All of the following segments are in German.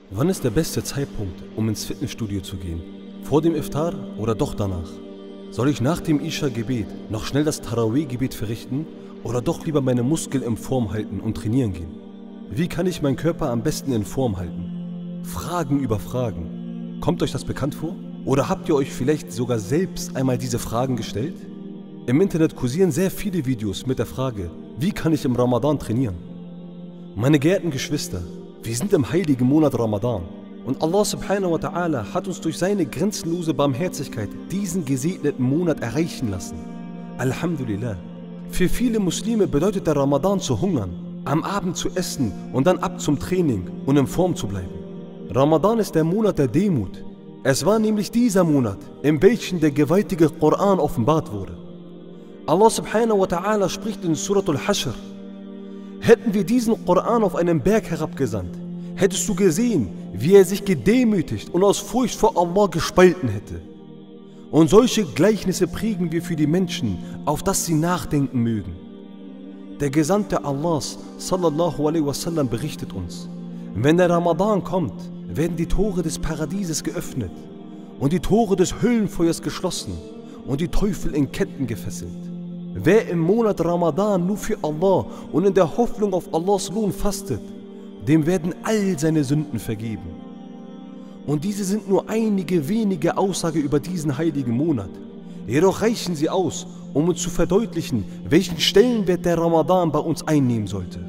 Wann ist der beste Zeitpunkt, um ins Fitnessstudio zu gehen? Vor dem Iftar oder doch danach? Soll ich nach dem Isha-Gebet noch schnell das Tarawih-Gebet verrichten oder doch lieber meine Muskeln in Form halten und trainieren gehen? Wie kann ich meinen Körper am besten in Form halten? Fragen über Fragen. Kommt euch das bekannt vor? Oder habt ihr euch vielleicht sogar selbst einmal diese Fragen gestellt? Im Internet kursieren sehr viele Videos mit der Frage, wie kann ich im Ramadan trainieren? Meine geehrten Geschwister, wir sind im heiligen Monat Ramadan und Allah subhanahu wa ta'ala hat uns durch seine grenzenlose Barmherzigkeit diesen gesegneten Monat erreichen lassen. Alhamdulillah. Für viele Muslime bedeutet der Ramadan zu hungern, am Abend zu essen und dann ab zum Training und in Form zu bleiben. Ramadan ist der Monat der Demut. Es war nämlich dieser Monat, in welchem der gewaltige Koran offenbart wurde. Allah subhanahu wa ta'ala spricht in Surat al-Hashr: Hätten wir diesen Koran auf einen Berg herabgesandt, hättest du gesehen, wie er sich gedemütigt und aus Furcht vor Allah gespalten hätte. Und solche Gleichnisse prägen wir für die Menschen, auf das sie nachdenken mögen. Der Gesandte Allahs, sallallahu alaihi wasallam, berichtet uns: Wenn der Ramadan kommt, werden die Tore des Paradieses geöffnet und die Tore des Höllenfeuers geschlossen und die Teufel in Ketten gefesselt. Wer im Monat Ramadan nur für Allah und in der Hoffnung auf Allahs Lohn fastet, dem werden all seine Sünden vergeben. Und diese sind nur einige wenige Aussagen über diesen heiligen Monat. Jedoch reichen sie aus, um uns zu verdeutlichen, welchen Stellenwert der Ramadan bei uns einnehmen sollte.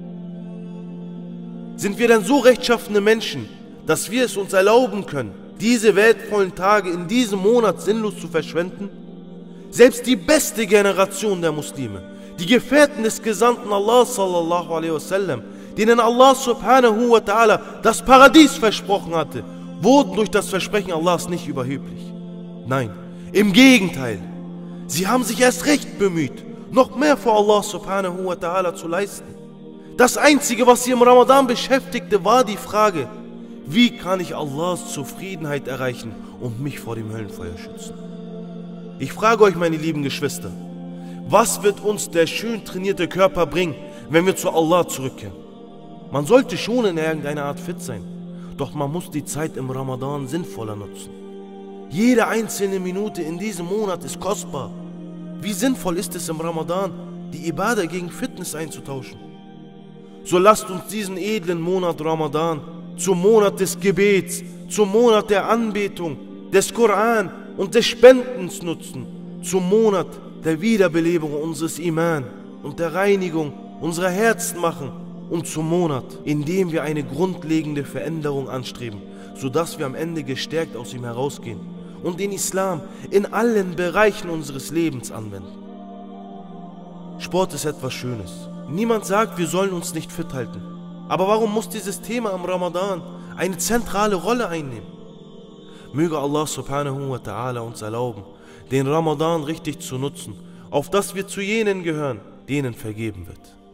Sind wir denn so rechtschaffene Menschen, dass wir es uns erlauben können, diese wertvollen Tage in diesem Monat sinnlos zu verschwenden? Selbst die beste Generation der Muslime, die Gefährten des Gesandten Allah sallallahu alaihi wasallam, denen Allah subhanahu wa ta'ala das Paradies versprochen hatte, wurden durch das Versprechen Allahs nicht überheblich. Nein, im Gegenteil, sie haben sich erst recht bemüht, noch mehr vor Allah subhanahu wa ta'ala zu leisten. Das Einzige, was sie im Ramadan beschäftigte, war die Frage: Wie kann ich Allahs Zufriedenheit erreichen und mich vor dem Höllenfeuer schützen? Ich frage euch, meine lieben Geschwister, was wird uns der schön trainierte Körper bringen, wenn wir zu Allah zurückkehren? Man sollte schon in irgendeiner Art fit sein, doch man muss die Zeit im Ramadan sinnvoller nutzen. Jede einzelne Minute in diesem Monat ist kostbar. Wie sinnvoll ist es im Ramadan, die Ibadah gegen Fitness einzutauschen? So lasst uns diesen edlen Monat Ramadan zum Monat des Gebets, zum Monat der Anbetung, des Koran und des Spendens nutzen, zum Monat der Wiederbelebung unseres Iman und der Reinigung unserer Herzen machen und zum Monat, in dem wir eine grundlegende Veränderung anstreben, sodass wir am Ende gestärkt aus ihm herausgehen und den Islam in allen Bereichen unseres Lebens anwenden. Sport ist etwas Schönes. Niemand sagt, wir sollen uns nicht fit halten. Aber warum muss dieses Thema am Ramadan eine zentrale Rolle einnehmen? Möge Allah subhanahu wa ta'ala uns erlauben, den Ramadan richtig zu nutzen, auf dass wir zu jenen gehören, denen vergeben wird.